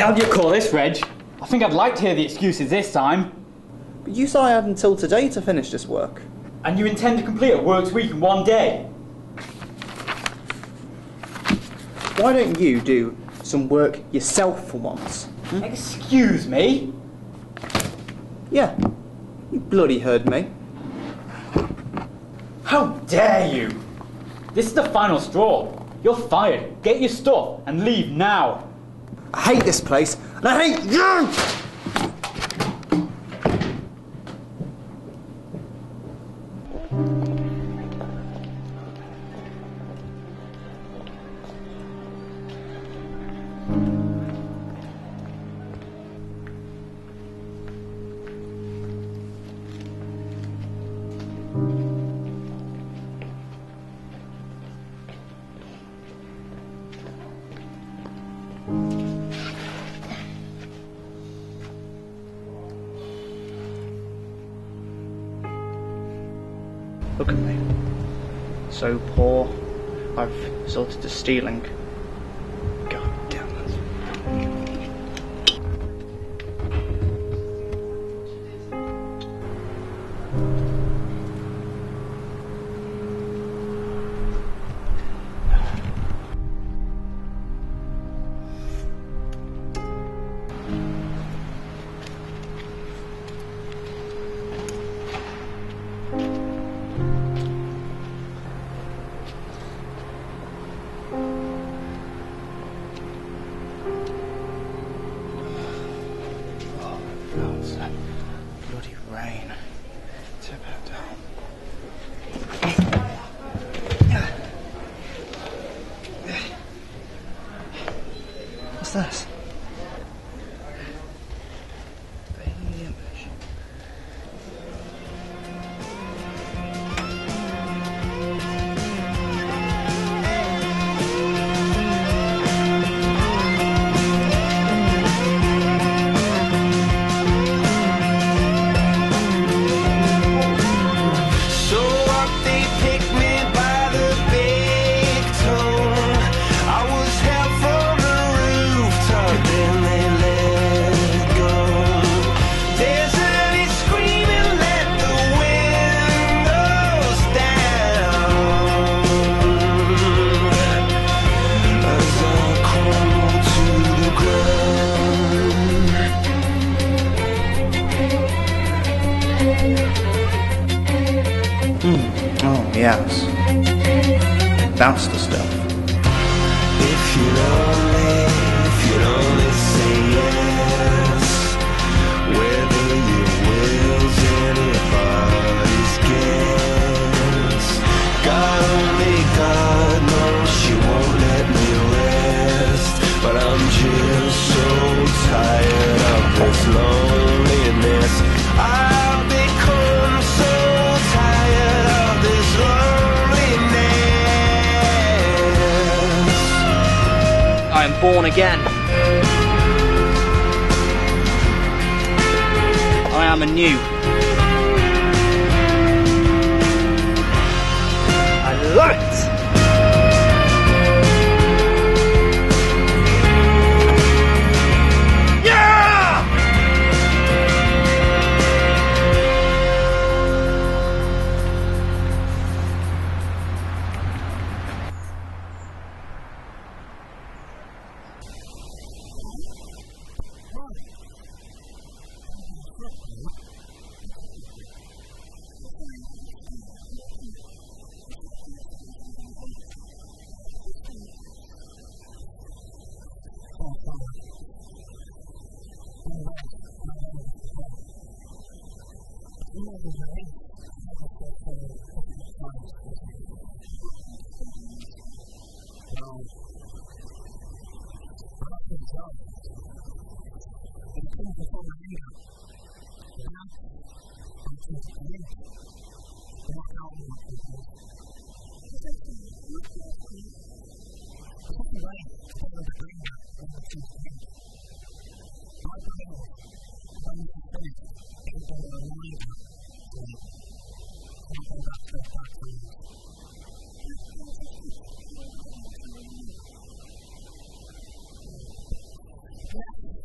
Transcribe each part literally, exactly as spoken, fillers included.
hell do you call this, Reg? I think I'd like to hear the excuses this time. But you said I had until today to finish this work. And you intend to complete a works week in one day? Why don't you do some work yourself for once? Hmm? Excuse me? Yeah, you bloody heard me. How dare you! This is the final straw. You're fired. Get your stuff and leave now. I hate this place, and I hate you! Look at me. So poor, I've resorted to stealing. God damn it. Bloody rain. Tip it down. What's this? Baby image. Oh, yes. That's the stuff. If you'd only, if you'd only say yes, whether your will's anybody's guess. God, only God knows she won't let me rest, but I'm just so tired of this loneliness. I've become so tired of this loneliness. I am born again. I am anew. I love it! Yeah.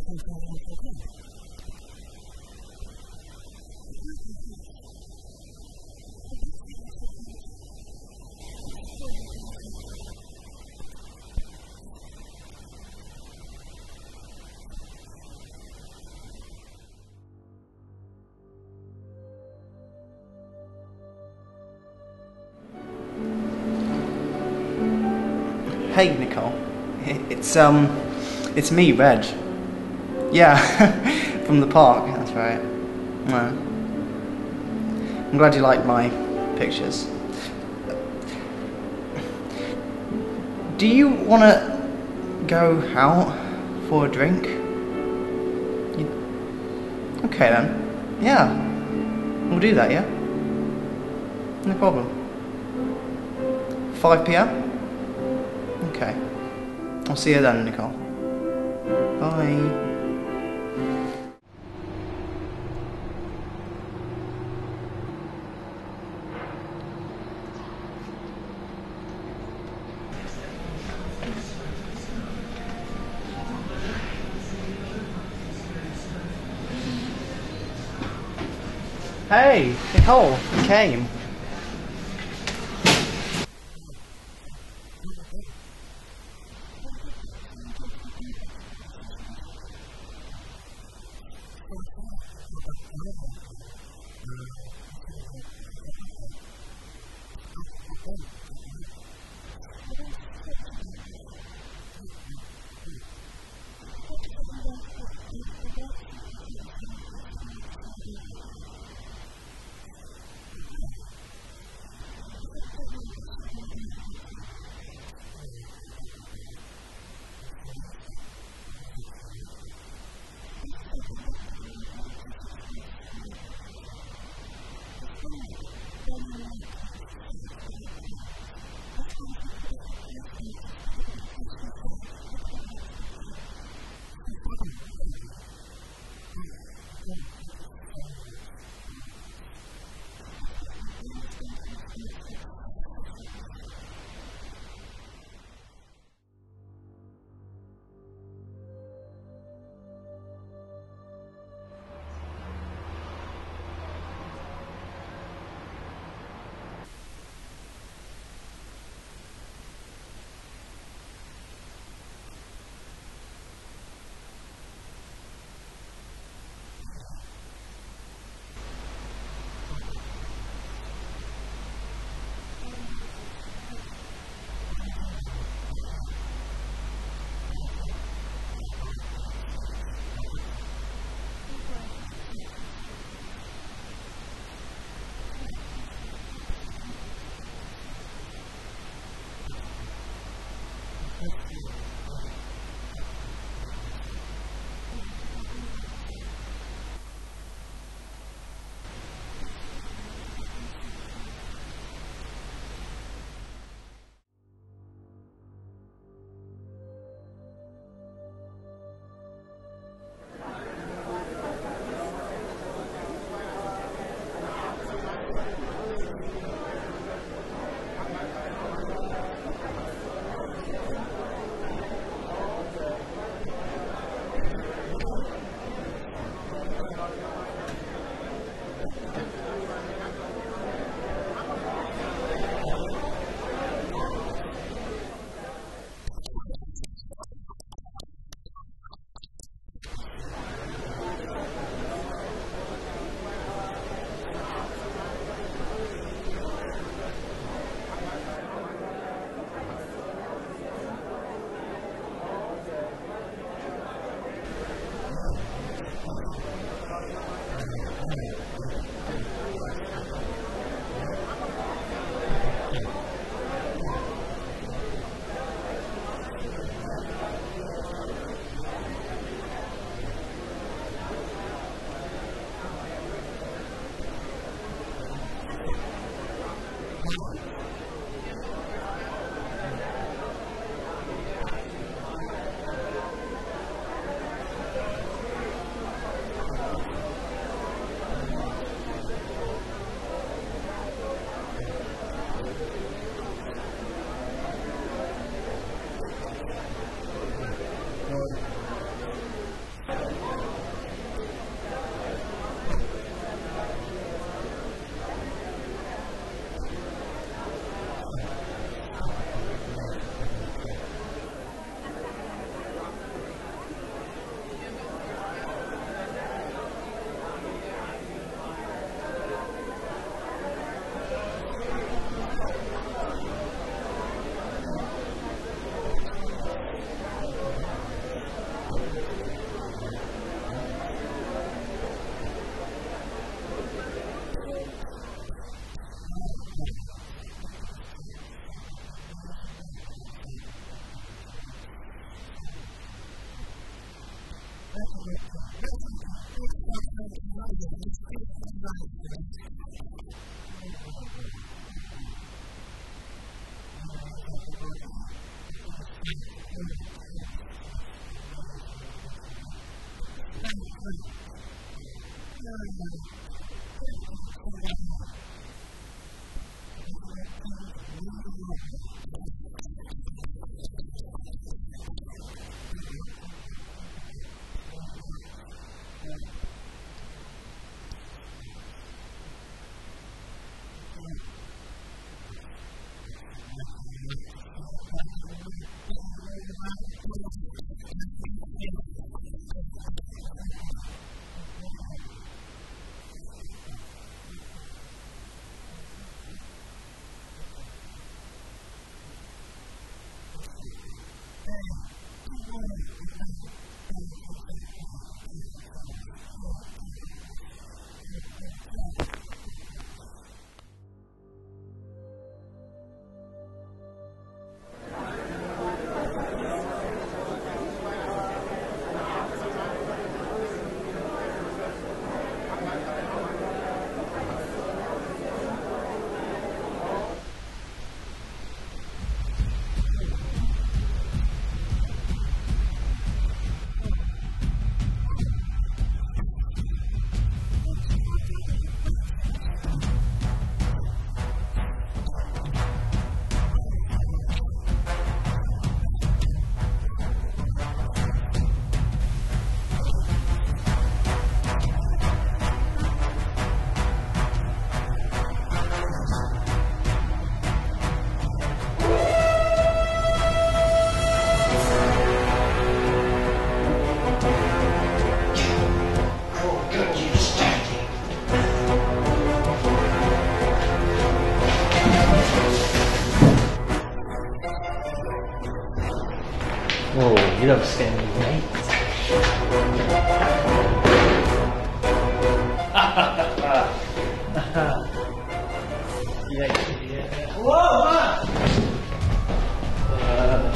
Hey, Nicole. It's, um, it's me, Reg. Yeah, from the park, that's right. No. I'm glad you like my pictures. Do you want to go out for a drink? You... Okay then. Yeah. We'll do that, yeah? No problem. five p m? Okay. I'll see you then, Nicole. Bye. Hey, Nicole, you came. Whoa, you don't stand me right. Yeah, yeah. Whoa, man! Uh,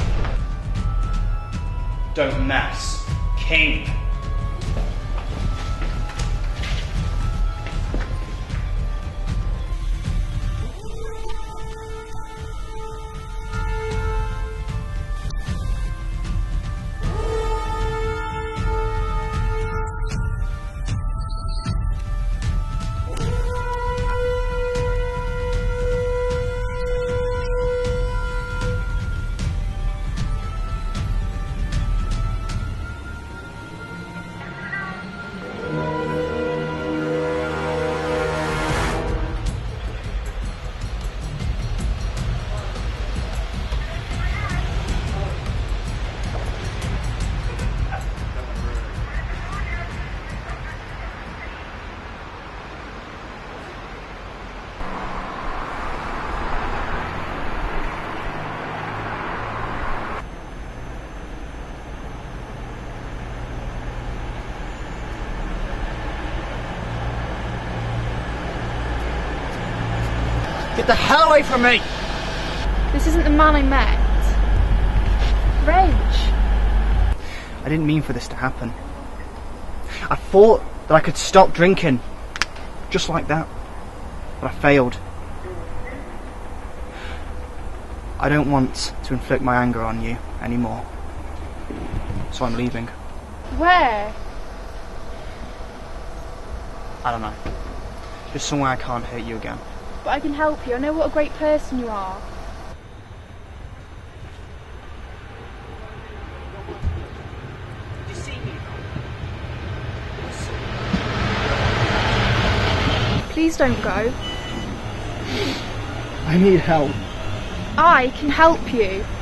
Don't mess. King. Get the hell away from me! This isn't the man I met. Reg. I didn't mean for this to happen. I thought that I could stop drinking. Just like that. But I failed. I don't want to inflict my anger on you anymore. So I'm leaving. Where? I don't know. Just somewhere I can't hurt you again. But I can help you. I know what a great person you are. Did you see me? Please don't go. I need help. I can help you.